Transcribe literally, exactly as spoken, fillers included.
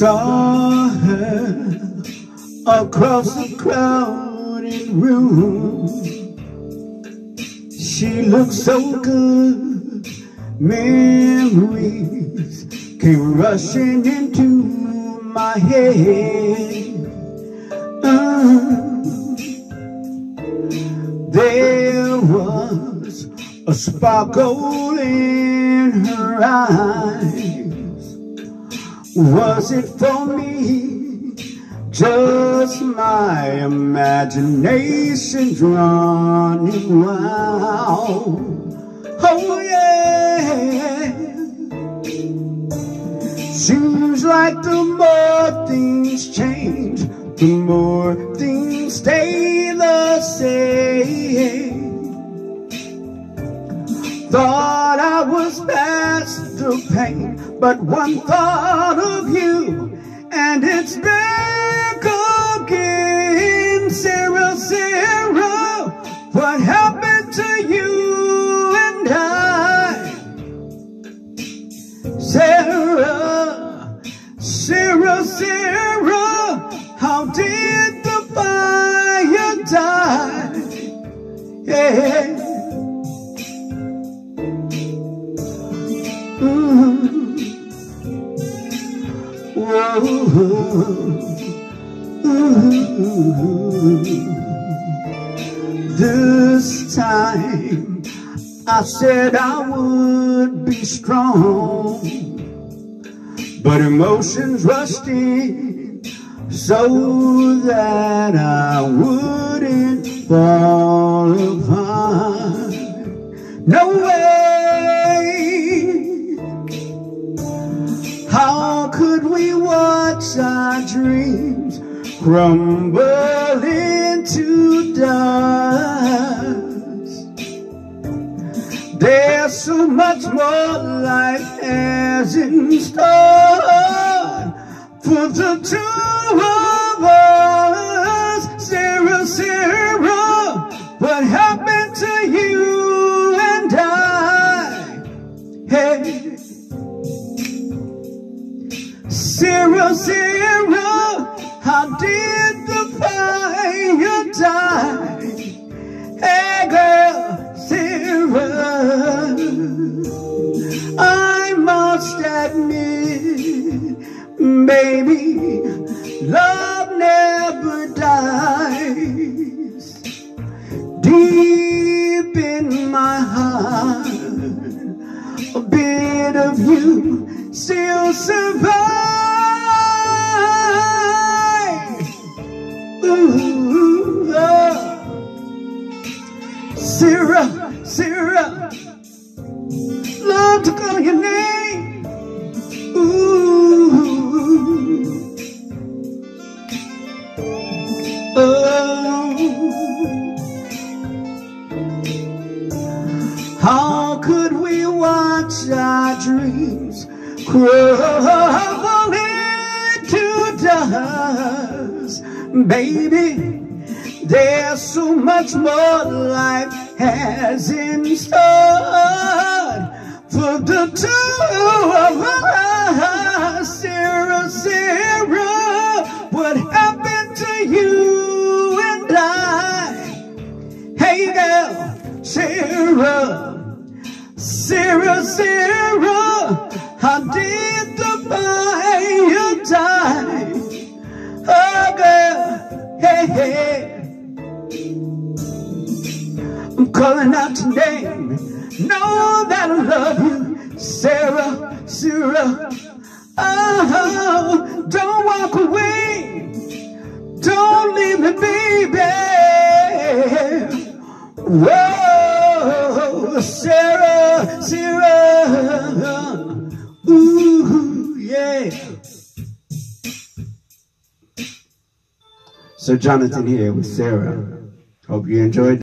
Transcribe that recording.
saw her across a crowded room. She looked so good, memories came rushing into my head. uh, There was a sparkle in her eyes. Was it for me? Just my imagination running wild. Oh yeah. Seems like the more things change, the more things stay the same. Thought I was past the pain, but one thought of you and it's back again. Sarah, Sarah, what happened to you and I? Sarah, Sarah, Sarah, how did the fire die? Yeah. Mm-hmm. Whoa. Mm-hmm. This time I said I would be strong, but emotions rushed in so that I wouldn't fall apart. No way. How could we watch our dreams crumble into dust? There's so much more life has in store for the two of us. Sarah, Sarah, what happened to you and I? Hey. Sarah, Sarah, how did the fire die? Hey girl, Sarah, I must admit, baby, love never dies. Deep in my heart, a bit of you still survives. Ooh, oh. Sarah, Sarah, love to call your name. Ooh, oh. How could we watch our dreams crumble into dust? Baby, there's so much more life has in store for the two of us. Sarah, Sarah, what happened to you and I? Hey girl, Sarah, Sarah, Sarah, how did the fire die? Oh girl, hey, hey, I'm calling out your name. Know that I love you, Sarah, Sarah. Oh, don't walk away, don't leave me, baby. Whoa, Sarah, Sarah. Ooh, yeah. So Jonathan here with Sarah. Hope you enjoyed.